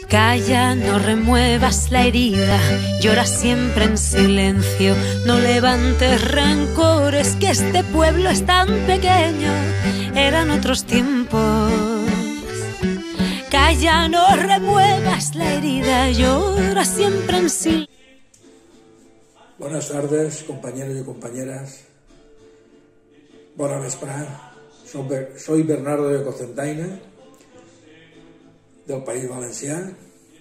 Calla, no remuevas la herida, llora siempre en silencio, no levantes rencores, que este pueblo es tan pequeño, eran otros tiempos. Calla, no remuevas la herida, llora siempre en silencio. Buenas tardes, compañeros y compañeras. Bona vesprada. Soy Bernardo de Cocentaina, del País Valencià.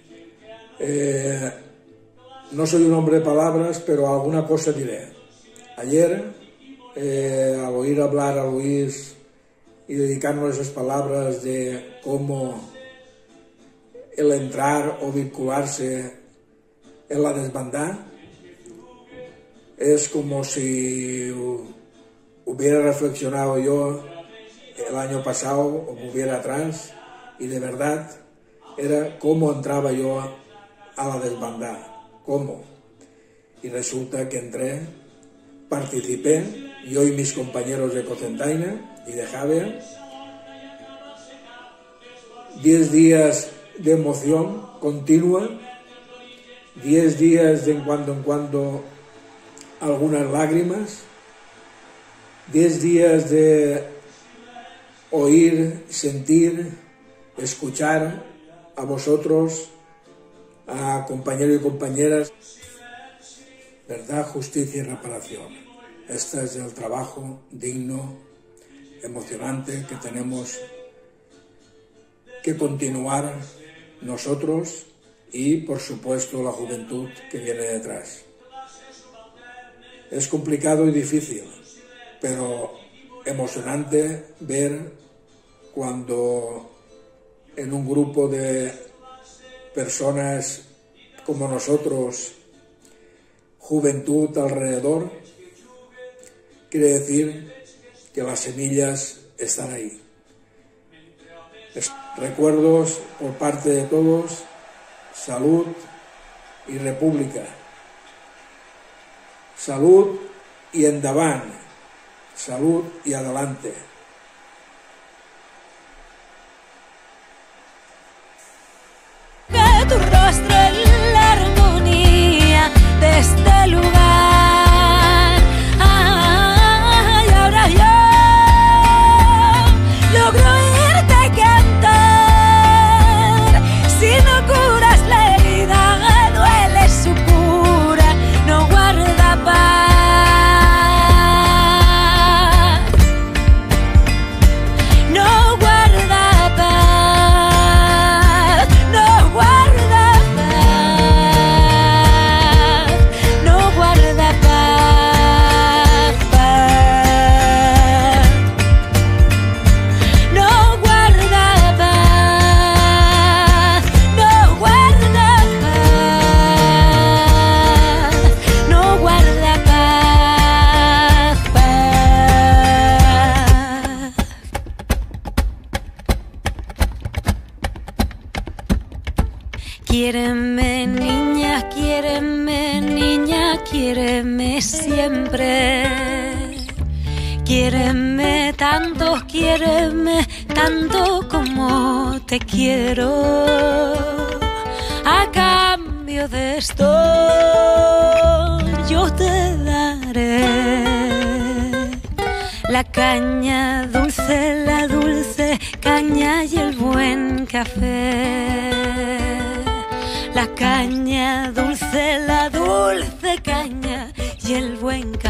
No soy un hombre de palabras, pero alguna cosa diré. Ayer, al oír hablar a Luis y dedicarnos esas palabras de cómo el entrar o vincularse en la desbandada, es como si hubiera reflexionado yo el año pasado o volviera atrás, y de verdad era cómo entraba yo a la desbandada, cómo. Y resulta que entré, participé, yo y mis compañeros de Cocentaina y de Javea, 10 días de emoción continua, 10 días de en cuando algunas lágrimas, 10 días de oír, sentir, escuchar a vosotros, a compañeros y compañeras. Verdad, justicia y reparación. Este es el trabajo digno, emocionante que tenemos que continuar nosotros y, por supuesto, la juventud que viene detrás. Es complicado y difícil, pero emocionante ver cuando en un grupo de personas como nosotros, juventud alrededor, quiere decir que las semillas están ahí. Recuerdos por parte de todos, salud y república. Salud y endavant, salud y adelante. Que tu rostro en la armonía de este lugar. Y ahora yo logro oírte cantar. Si no curas la herida, duele su cura, no guarda paz. No guarda paz. No guarda paz. No guarda paz. No guarda paz. No guarda paz. No guarda paz. Quiéreme, niña, quiéreme siempre. Quiéreme tanto como te quiero. A cambio de esto yo te daré la caña dulce, la dulce caña y el buen café. La caña dulce, la dulce caña y el buen café.